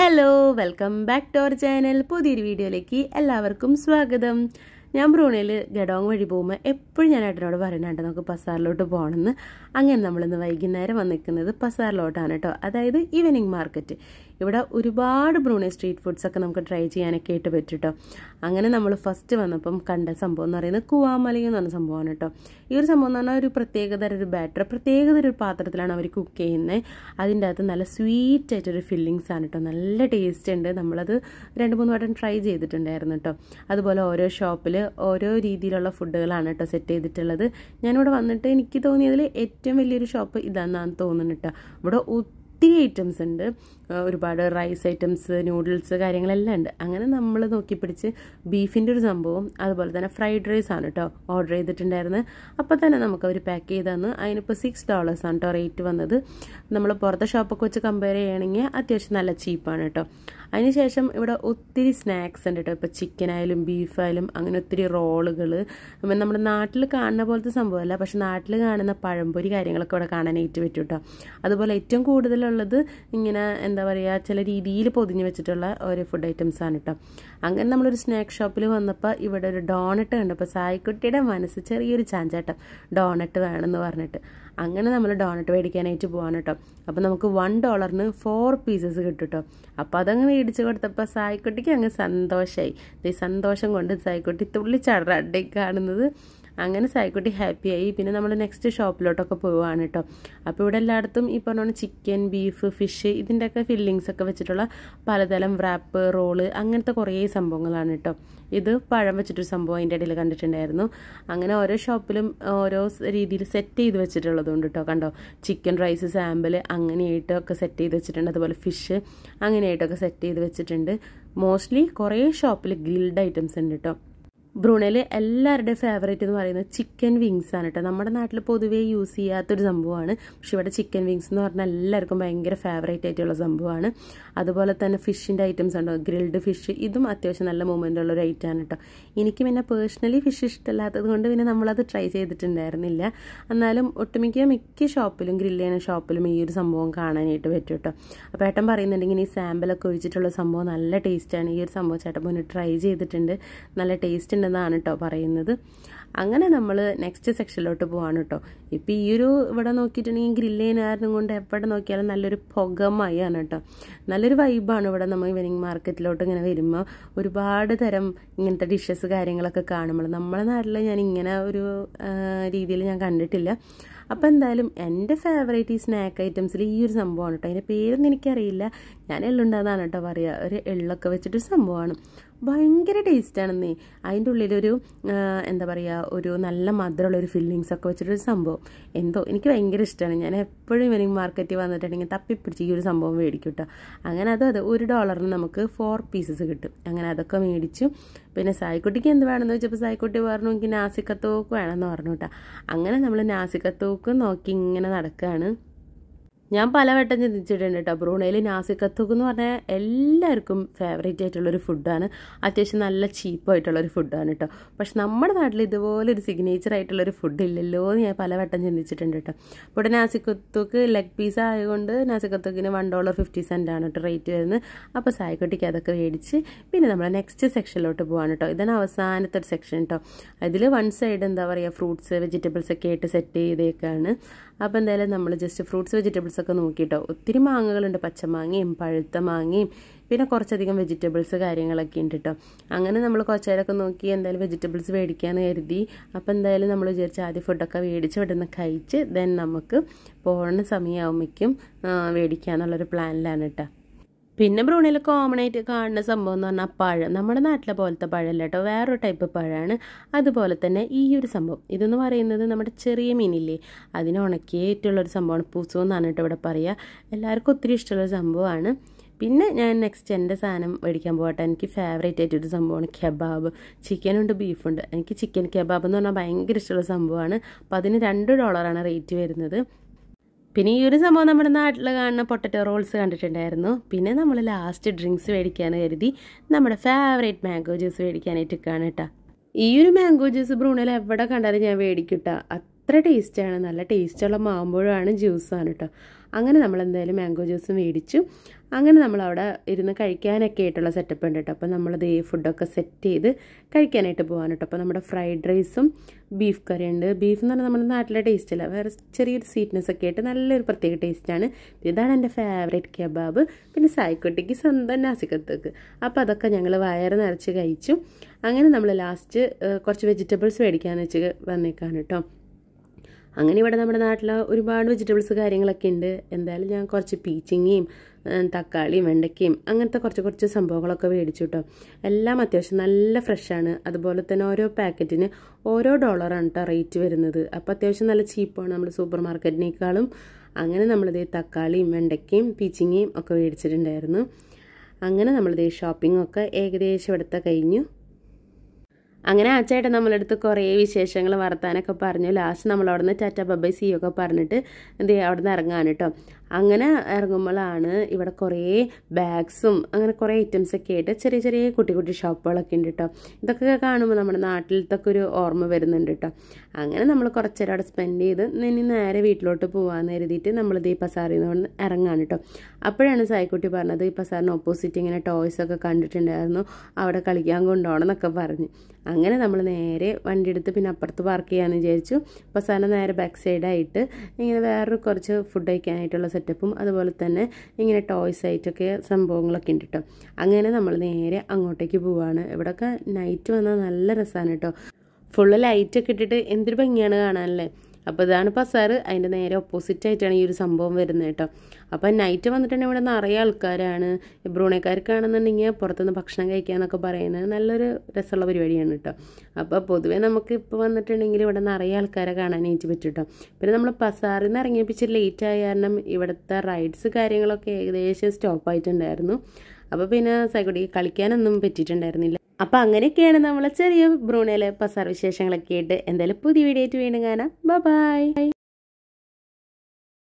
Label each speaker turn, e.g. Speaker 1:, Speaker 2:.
Speaker 1: Hello welcome back to our channel. പുതിയൊരു വീഡിയോയിലേക്ക് എല്ലാവർക്കും സ്വാഗതം. ഞാൻ ബ്രൂണയിൽ ഗഡോങ് വഴി പോകുമ്പോൾ എപ്പോഴും ഞാൻ ഏട്ടനോട് പറയുന്നുണ്ട് നമുക്ക് പസാറിലോട്ട് പോകണമെന്ന്. അങ്ങനെ നമ്മളിന്ന് വൈകുന്നേരം വന്നിരിക്കുന്നത് പസാറിലോട്ടാണ് കേട്ടോ, അതായത് ഈവനിങ് മാർക്കറ്റ്. ഇവിടെ ഒരുപാട് ബ്രൂണൈ സ്ട്രീറ്റ് ഫുഡ്സൊക്കെ നമുക്ക് ട്രൈ ചെയ്യാനൊക്കെ ആയിട്ട് പറ്റും കേട്ടോ. അങ്ങനെ നമ്മൾ ഫസ്റ്റ് വന്നപ്പം കണ്ട സംഭവം എന്ന് പറയുന്നത് കുവാമലി എന്ന് പറഞ്ഞ സംഭവമാണ് കേട്ടോ. ഈ ഒരു സംഭവം എന്ന് പറഞ്ഞാൽ ഒരു പ്രത്യേകതര ഒരു ബാറ്റർ, പ്രത്യേകതര ഒരു പാത്രത്തിലാണ് അവർ കുക്ക് ചെയ്യുന്നത്. അതിൻ്റെ അകത്ത് നല്ല സ്വീറ്റ് ആയിട്ടൊരു ഫില്ലിങ്സ് ആണ് കേട്ടോ, നല്ല ടേസ്റ്റ് ഉണ്ട്. നമ്മളത് 2-3 വട്ടം ട്രൈ ചെയ്തിട്ടുണ്ടായിരുന്നു കേട്ടോ. അതുപോലെ ഓരോ ഷോപ്പിൽ ഓരോ രീതിയിലുള്ള ഫുഡുകളാണ് കേട്ടോ സെറ്റ് ചെയ്തിട്ടുള്ളത്. ഞാനിവിടെ വന്നിട്ട് എനിക്ക് തോന്നിയതിൽ ഏറ്റവും വലിയൊരു ഷോപ്പ് ഇതാണെന്നാണ് തോന്നുന്നു കേട്ടോ. ഇവിടെ ഒത്തിരി ഐറ്റംസ് ഉണ്ട്, ഒരുപാട് റൈസ് ഐറ്റംസ്, നൂഡിൽസ് കാര്യങ്ങളെല്ലാം ഉണ്ട്. അങ്ങനെ നമ്മൾ നോക്കി പിടിച്ച് ബീഫിൻ്റെ ഒരു സംഭവം, അതുപോലെ തന്നെ ഫ്രൈഡ് റൈസ് ആണ് കേട്ടോ ഓർഡർ ചെയ്തിട്ടുണ്ടായിരുന്നത്. അപ്പോൾ തന്നെ നമുക്ക് അവർ പാക്ക് ചെയ്ത് തന്നു. അതിനിപ്പോൾ $6 ആണ് കേട്ടോ റേറ്റ് വന്നത്. നമ്മൾ പുറത്തെ ഷോപ്പൊക്കെ വെച്ച് കമ്പയർ ചെയ്യുകയാണെങ്കിൽ അത്യാവശ്യം നല്ല ചീപ്പാണ് കേട്ടോ. അതിനുശേഷം ഇവിടെ ഒത്തിരി സ്നാക്സ് ഉണ്ട് കേട്ടോ. ഇപ്പോൾ ചിക്കനായാലും ബീഫായാലും അങ്ങനെ ഒത്തിരി റോളുകൾ, നമ്മുടെ നാട്ടിൽ കാണുന്ന പോലത്തെ സംഭവമല്ല, പക്ഷെ നാട്ടിൽ കാണുന്ന പഴംപൊരി കാര്യങ്ങളൊക്കെ ഇവിടെ കാണാനായിട്ട് പറ്റും കേട്ടോ. അതുപോലെ ഏറ്റവും കൂടുതലുള്ളത് ഇങ്ങനെ എന്താ പറയുക, ചില രീതിയിൽ പൊതിഞ്ഞ് വെച്ചിട്ടുള്ള ഓരോ ഫുഡ് ഐറ്റംസ് ആണ് കേട്ടോ. അങ്ങനെ നമ്മളൊരു സ്നാക്ക് ഷോപ്പിൽ വന്നപ്പോൾ ഇവിടെ ഒരു ഡോണറ്റ് കണ്ടപ്പോൾ സായിക്കുട്ടിയുടെ മനസ്സ് ചെറിയൊരു ചാഞ്ചാട്ടം, ഡോണറ്റ് വേണമെന്ന് പറഞ്ഞിട്ട്. അങ്ങനെ നമ്മൾ ഡോണറ്റ് മേടിക്കാനായിട്ട് പോകാൻ കേട്ടോ. അപ്പോൾ നമുക്ക് $1 4 പീസസ് കിട്ടും കേട്ടോ. അപ്പോൾ അതങ്ങ് മേടിച്ച് കൊടുത്തപ്പോൾ സായിക്കുട്ടിക്ക് അങ്ങ് സന്തോഷമായി. ഈ സന്തോഷം കൊണ്ട് സായിക്കുട്ടി തുള്ളിച്ചാടാടി കാണുന്നത്. അങ്ങനെ സായിക്കുട്ടി ഹാപ്പിയായി. പിന്നെ നമ്മൾ നെക്സ്റ്റ് ഷോപ്പിലോട്ടൊക്കെ പോവുകയാണ് കേട്ടോ. അപ്പോൾ ഇവിടെ എല്ലായിടത്തും ഈ പറഞ്ഞ ചിക്കൻ, ബീഫ്, ഫിഷ് ഇതിൻ്റെയൊക്കെ ഫില്ലിങ്സ് ഒക്കെ വെച്ചിട്ടുള്ള പലതരം റാപ്പ്, റോള് അങ്ങനത്തെ കുറേ സംഭവങ്ങളാണ് കേട്ടോ. ഇത് പഴം വെച്ചിട്ടൊരു സംഭവം അതിൻ്റെ ഇടയിൽ കണ്ടിട്ടുണ്ടായിരുന്നു. അങ്ങനെ ഓരോ ഷോപ്പിലും ഓരോ രീതിയിൽ സെറ്റ് ചെയ്ത് വെച്ചിട്ടുള്ളതുകൊണ്ട് കേട്ടോ. കണ്ടോ, ചിക്കൻ റൈസ് സാമ്പിൾ അങ്ങനെയായിട്ടൊക്കെ സെറ്റ് ചെയ്ത് വെച്ചിട്ടുണ്ട്. അതുപോലെ ഫിഷ് അങ്ങനെയായിട്ടൊക്കെ സെറ്റ് ചെയ്ത് വെച്ചിട്ടുണ്ട്. മോസ്റ്റ്ലി കുറേ ഷോപ്പിൽ ഗ്രിൽഡ് ഐറ്റംസ് ഉണ്ട് കേട്ടോ. ബ്രൂണയിൽ എല്ലാവരുടെയും ഫേവറേറ്റ് എന്ന് പറയുന്നത് ചിക്കൻ വിങ്സ് ആണ് കേട്ടോ. നമ്മുടെ നാട്ടിൽ പൊതുവേ യൂസ് ചെയ്യാത്തൊരു സംഭവമാണ്, പക്ഷെ ഇവിടെ ചിക്കൻ വിങ്സ് എന്ന് പറഞ്ഞാൽ എല്ലാവർക്കും ഭയങ്കര ഫേവറേറ്റ് ആയിട്ടുള്ള സംഭവമാണ്. അതുപോലെ തന്നെ ഫിഷിൻ്റെ ഐറ്റംസ് ഉണ്ടോ, ഗ്രിൽഡ് ഫിഷ്, ഇതും അത്യാവശ്യം നല്ല മൂവ്മെൻ്റ് ഉള്ളൊരു ഐറ്റമാണ് കേട്ടോ. എനിക്ക് പിന്നെ പേഴ്സണലി ഫിഷ് ഇഷ്ടമല്ലാത്തത് കൊണ്ട് പിന്നെ നമ്മളത് ട്രൈ ചെയ്തിട്ടുണ്ടായിരുന്നില്ല. എന്നാലും മിക്ക ഷോപ്പിലും, ഗ്രില്ല് ചെയ്യുന്ന ഷോപ്പിലും ഈ ഒരു സംഭവം കാണാനായിട്ട് പറ്റും കേട്ടോ. അപ്പോൾ ഏട്ടൻ പറയുന്നുണ്ടെങ്കിൽ ഈ സാമ്പിളൊക്കെ ഒഴിച്ചിട്ടുള്ള സംഭവം നല്ല ടേസ്റ്റാണ്. ഈ ഒരു സംഭവം ചേട്ടൻ മുന്നേ ട്രൈ ചെയ്തിട്ടുണ്ട്, നല്ല ടേസ്റ്റ് എന്നാണ് കേട്ടോ പറയുന്നത്. അങ്ങനെ നമ്മൾ നെക്സ്റ്റ് സെക്ഷനിലോട്ട് പോവാണ് കേട്ടോ. ഇപ്പം ഈ ഒരു ഇവിടെ നോക്കിയിട്ടുണ്ടെങ്കിൽ ഗ്രില്ല് ചെയ്യാനും കൊണ്ട് എവിടെ നോക്കിയാലും നല്ലൊരു പുകമയാണ് കേട്ടോ. നല്ലൊരു വൈബാണ് ഇവിടെ. നമ്മൾ ഈവനിങ് മാർക്കറ്റിലോട്ട് ഇങ്ങനെ വരുമ്പോൾ ഒരുപാട് തരം ഇങ്ങനത്തെ ഡിഷസ് കാര്യങ്ങളൊക്കെ കാണുമ്പോൾ നമ്മളെ നാട്ടിൽ ഞാൻ ഇങ്ങനെ ഒരു രീതിയിൽ ഞാൻ കണ്ടിട്ടില്ല. അപ്പോൾ എന്തായാലും എൻ്റെ ഫേവറേറ്റ് ഈ സ്നാക്ക് ഐറ്റംസിൽ ഈ ഒരു സംഭവമാണ് കേട്ടോ. അതിൻ്റെ പേരൊന്നും എനിക്കറിയില്ല, ഞാൻ എള്ളുണ്ടാകുന്നതാണ് കേട്ടോ പറയുക. ഒരു എള്ളൊക്കെ വെച്ചിട്ടൊരു സംഭവമാണ്, ഭയങ്കര ടേസ്റ്റാണെന്നേ. അതിൻ്റെ ഉള്ളിലൊരു എന്താ പറയുക, ഒരു നല്ല മധുരമുള്ളൊരു ഫില്ലിങ്സ് ഒക്കെ വെച്ചിട്ടൊരു സംഭവം. എന്തോ എനിക്ക് ഭയങ്കര ഇഷ്ടമാണ്. ഞാൻ എപ്പോഴും ഈവനിങ് മാർക്കറ്റിൽ വന്നിട്ടുണ്ടെങ്കിൽ തപ്പിപ്പിടിച്ച് ഈ ഒരു സംഭവം മേടിക്കും കേട്ടോ. അങ്ങനെ അത് $1 നമുക്ക് 4 പീസസ് കിട്ടും. അങ്ങനെ അതൊക്കെ മേടിച്ചു. പിന്നെ സായിക്കുട്ടിക്ക് എന്ത് വേണമെന്ന് വെച്ചപ്പോൾ സായിക്കുട്ടി പറഞ്ഞു എനിക്ക് നാസിക്കത്തോക്ക് വേണമെന്ന് പറഞ്ഞു കേട്ടോ. അങ്ങനെ നമ്മൾ നാസിക്കത്തോക്ക് നോക്കി ഇങ്ങനെ നടക്കുകയാണ്. ഞാൻ പലവട്ടം ചിന്തിച്ചിട്ടുണ്ട് കേട്ടോ. ബ്രൂണയിൽ നാസിക്കത്തോക്ക് എന്ന് പറഞ്ഞാൽ എല്ലാവർക്കും ഫേവറേറ്റ് ആയിട്ടുള്ളൊരു ഫുഡാണ്, അത്യാവശ്യം നല്ല ചീപ്പായിട്ടുള്ളൊരു ഫുഡാണ് കേട്ടോ. പക്ഷെ നമ്മുടെ നാട്ടിൽ ഇതുപോലൊരു സിഗ്നേച്ചർ ആയിട്ടുള്ളൊരു ഫുഡ് ഇല്ലല്ലോ എന്ന് ഞാൻ പലവട്ടം ചിന്തിച്ചിട്ടുണ്ട് കേട്ടോ. ഇവിടെ നാസിക്കത്തോക്ക് ലെഗ് പീസ് ആയതുകൊണ്ട് നാസിക്കത്തോക്കിന് $1.50 ആണ് കേട്ടോ റേറ്റ് വരുന്നത്. അപ്പോൾ സായിക്കുട്ടിക്ക് അതൊക്കെ മേടിച്ച് പിന്നെ നമ്മൾ നെക്സ്റ്റ് സെക്ഷനിലോട്ട് പോവാണ് കേട്ടോ. ഇതാണ് അവസാനത്തെ ഒരു സെക്ഷൻ കേട്ടോ. അതിൽ വൺ സൈഡ് എന്താ പറയുക, ഫ്രൂട്ട്സ്, വെജിറ്റബിൾസ് ഒക്കെ ആയിട്ട് സെറ്റ് ചെയ്തേക്കാണ്. അപ്പോൾ എന്തായാലും നമ്മൾ ജസ്റ്റ് ഫ്രൂട്ട്സ്, വെജിറ്റബിൾസ് ഒക്കെ നോക്കിയിട്ടോ. ഒത്തിരി മാങ്ങകളുണ്ട്, പച്ചമാങ്ങയും പഴുത്ത മാങ്ങയും പിന്നെ കുറച്ചധികം വെജിറ്റബിൾസ് കാര്യങ്ങളൊക്കെ ഉണ്ട് കേട്ടോ. അങ്ങനെ നമ്മൾ കുറച്ച് നേരമൊക്കെ നോക്കി എന്തായാലും വെജിറ്റബിൾസ് മേടിക്കാമെന്ന് കരുതി. അപ്പോൾ എന്തായാലും നമ്മൾ വിചാരിച്ച് ആദ്യം ഫുഡൊക്കെ മേടിച്ച് ഇവിടെ നിന്ന് കഴിച്ച് ദെൻ നമുക്ക് പോകുന്ന സമയമാകുമ്പോഴേക്കും മേടിക്കാമെന്നുള്ളൊരു പ്ലാനിലാണ് കേട്ടോ. പിന്നെ ബ്രൂണയിൽ കോമൺ ആയിട്ട് കാണുന്ന സംഭവം എന്ന് പറഞ്ഞാൽ പഴം. നമ്മുടെ നാട്ടിലെ പോലത്തെ പഴമല്ല കേട്ടോ, വേറൊരു ടൈപ്പ് പഴമാണ്. അതുപോലെ തന്നെ ഈ ഒരു സംഭവം ഇതെന്ന് പറയുന്നത് നമ്മുടെ ചെറിയ മീനില്ലേ, അതിനെ ഉണക്കിയിട്ടുള്ളൊരു സംഭവമാണ്. പൂസു എന്നാണ് കേട്ടോ ഇവിടെ പറയുക. എല്ലാവർക്കും ഒത്തിരി ഇഷ്ടമുള്ളൊരു സംഭവമാണ്. പിന്നെ ഞാൻ നെക്സ്റ്റ് എൻ്റെ സാധനം മേടിക്കാൻ പോകട്ടെ. എനിക്ക് ഫേവറേറ്റ് ആയിട്ടൊരു സംഭവമാണ് കെബാബ്. ചിക്കനുണ്ട്, ബീഫുണ്ട്. എനിക്ക് ചിക്കൻ കെബാബ് എന്ന് പറഞ്ഞാൽ ഭയങ്കര ഇഷ്ടമുള്ള സംഭവമാണ്. അപ്പോൾ അതിന് $2 റേറ്റ് വരുന്നത്. പിന്നെ ഈ ഒരു സംഭവം നമ്മുടെ നാട്ടിൽ കാണുന്ന പൊട്ടറ്റോ റോൾസ് കണ്ടിട്ടുണ്ടായിരുന്നു. പിന്നെ നമ്മൾ ലാസ്റ്റ് ഡ്രിങ്ക്സ് മേടിക്കാൻ കരുതി നമ്മുടെ ഫേവറേറ്റ് മാംഗോ ജ്യൂസ് മേടിക്കാനായിട്ട് കാണും കേട്ടോ. ഈ ഒരു മാംഗോ ജ്യൂസ് ബ്രൂണയിൽ എവിടെ കണ്ടാലും ഞാൻ മേടിക്കും കേട്ടോ. അത്ര ടേസ്റ്റാണ്, നല്ല ടേസ്റ്റുള്ള മാമ്പഴമാണ്, ജ്യൂസാണ് കേട്ടോ. അങ്ങനെ നമ്മൾ എന്തായാലും മാംഗോ ജ്യൂസ് മേടിച്ചു. അങ്ങനെ നമ്മളവിടെ ഇരുന്ന് കഴിക്കാനൊക്കെ ആയിട്ടുള്ള സെറ്റപ്പ് ഉണ്ട് കേട്ടോ. അപ്പോൾ നമ്മളത് ഫുഡൊക്കെ സെറ്റ് ചെയ്ത് കഴിക്കാനായിട്ട് പോകാൻ കേട്ടോ. അപ്പോൾ നമ്മുടെ ഫ്രൈഡ് റൈസും ബീഫ് കറി ഉണ്ട്. ബീഫ് എന്ന് പറഞ്ഞാൽ നമ്മുടെ നാട്ടിലെ ടേസ്റ്റ് അല്ല, വേറെ ചെറിയൊരു സ്വീറ്റ്നെസ് ഒക്കെ ആയിട്ട് നല്ലൊരു പ്രത്യേക ടേസ്റ്റാണ്. ഇതാണ് എൻ്റെ ഫേവറേറ്റ് കബാബ്. പിന്നെ സായിക്കുട്ടിക്ക് സ്വന്തം നാസിക്കത്തേക്ക്. അപ്പോൾ അതൊക്കെ ഞങ്ങൾ വയറ് നിറച്ച് കഴിച്ചു. അങ്ങനെ നമ്മൾ ലാസ്റ്റ് കുറച്ച് വെജിറ്റബിൾസ് മേടിക്കാമെന്ന് വെച്ച് വന്നേക്കാണ് കേട്ടോ. അങ്ങനെ ഇവിടെ നമ്മുടെ നാട്ടിൽ ഒരുപാട് വെജിറ്റബിൾസ് കാര്യങ്ങളൊക്കെ ഉണ്ട്. എന്തായാലും ഞാൻ കുറച്ച് പീച്ചിങ്ങയും തക്കാളിയും വെണ്ടയ്ക്കയും അങ്ങനത്തെ കുറച്ച് സംഭവങ്ങളൊക്കെ മേടിച്ചു കേട്ടോ. എല്ലാം അത്യാവശ്യം നല്ല ഫ്രഷാണ്. അതുപോലെ തന്നെ ഓരോ പാക്കറ്റിന് ഓരോ $1 കേട്ടോ റേറ്റ് വരുന്നത്. അപ്പോൾ അത്യാവശ്യം നല്ല ചീപ്പാണ് നമ്മൾ സൂപ്പർ മാർക്കറ്റിനേക്കാളും. അങ്ങനെ നമ്മളിത് തക്കാളിയും വെണ്ടയ്ക്കയും പീച്ചിങ്ങയും ഒക്കെ മേടിച്ചിട്ടുണ്ടായിരുന്നു. അങ്ങനെ നമ്മളിത് ഷോപ്പിങ്ങൊക്കെ ഏകദേശം ഇവിടുത്തെ കഴിഞ്ഞു. അങ്ങനെ ആ ചേട്ടൻ നമ്മളടുത്ത് കുറേ വിശേഷങ്ങൾ വർത്താനൊക്കെ പറഞ്ഞു. ലാസ്റ്റ് നമ്മൾ അവിടെ നിന്ന് ടാറ്റ ബൈ സീ ഒക്കെ പറഞ്ഞിട്ട് അവിടെ നിന്ന് ഇറങ്ങാൻ കേട്ടോ. അങ്ങനെ ഇറങ്ങുമ്പോഴാണ് ഇവിടെ കുറേ ബാഗ്സും അങ്ങനെ കുറേ ഐറ്റംസൊക്കെ ആയിട്ട് ചെറിയ കുട്ടി ഷോപ്പുകളൊക്കെ ഉണ്ട് കേട്ടോ. ഇതൊക്കെ കാണുമ്പോൾ നമ്മുടെ നാട്ടിലത്തൊക്കെ ഒരു ഓർമ്മ വരുന്നുണ്ട് കേട്ടോ. അങ്ങനെ നമ്മൾ കുറച്ചേരം അവിടെ സ്പെൻഡ് ചെയ്ത് ഇനി നേരെ വീട്ടിലോട്ട് പോകാമെന്ന് കരുതിയിട്ട് നമ്മളിത് ഈ പസാറിൽ നിന്ന് ഇറങ്ങാൻ കേട്ടോ. അപ്പോഴാണ് സായിക്കുട്ടി പറഞ്ഞത് ഈ പസാറിന് ഓപ്പോസിറ്റ് ഇങ്ങനെ ടോയ്സൊക്കെ കണ്ടിട്ടുണ്ടായിരുന്നു, അവിടെ കളിക്കാൻ കൊണ്ടുപോകണം എന്നൊക്കെ പറഞ്ഞ്. അങ്ങനെ നമ്മൾ നേരെ വണ്ടി എടുത്ത് പിന്നെ അപ്പുറത്ത് പാർക്ക് ചെയ്യാമെന്ന് വിചാരിച്ചു. പസാറിന് നേരെ ബാക്ക് സൈഡായിട്ട് ഇങ്ങനെ വേറൊരു കുറച്ച് ഫുഡ് കഴിക്കാനായിട്ടുള്ള സെറ്റപ്പും അതുപോലെ തന്നെ ഇങ്ങനെ ടോയ്സ് ആയിട്ടൊക്കെ സംഭവങ്ങളൊക്കെ ഉണ്ട് കേട്ടോ. അങ്ങനെ നമ്മൾ നേരെ അങ്ങോട്ടേക്ക് പോവാണ്. ഇവിടെയൊക്കെ നൈറ്റ് വന്നാൽ നല്ല രസമാണ് കേട്ടോ. ഫുള്ള് ലൈറ്റൊക്കെ ഇട്ടിട്ട് എന്തൊരു ഭംഗിയാണ് കാണാനല്ലേ. അപ്പോൾ ഇതാണ് പസാറ്. അതിൻ്റെ നേരെ ഓപ്പോസിറ്റ് ആയിട്ടാണ് ഈ ഒരു സംഭവം വരുന്നത് കേട്ടോ. അപ്പോൾ നൈറ്റ് വന്നിട്ടുണ്ടെങ്കിൽ ഇവിടെ നിറയെ ആൾക്കാരാണ്. ബ്രൂണേക്കാർക്കാണെന്നുണ്ടെങ്കിൽ പുറത്തുനിന്ന് ഭക്ഷണം കഴിക്കാമെന്നൊക്കെ പറയുന്നത് നല്ലൊരു രസമുള്ള പരിപാടിയാണ് കേട്ടോ. അപ്പോൾ പൊതുവേ നമുക്ക് ഇപ്പോൾ വന്നിട്ടുണ്ടെങ്കിൽ ഇവിടെ നിറയെ ആൾക്കാരെ കാണാനായിട്ട് പറ്റും കേട്ടോ. പിന്നെ നമ്മൾ പസാറിൽ നിന്ന് ഇറങ്ങിയപ്പിച്ച് ലേറ്റ് ആയ കാരണം ഇവിടുത്തെ റൈഡ്സ് കാര്യങ്ങളൊക്കെ ഏകദേശം സ്റ്റോപ്പ് ആയിട്ടുണ്ടായിരുന്നു. അപ്പോൾ പിന്നെ സൈക്കുട്ടി കളിക്കാനൊന്നും പറ്റിയിട്ടുണ്ടായിരുന്നില്ല. അപ്പോൾ അങ്ങനെയൊക്കെയാണ് നമ്മളെ ചെറിയ ബ്രൂണയിലെ പസാർ വിശേഷങ്ങളൊക്കെ ആയിട്ട്. എന്തായാലും പുതിയ വീഡിയോ ആയിട്ട് വീണ്ടും കാണാം. ബൈ.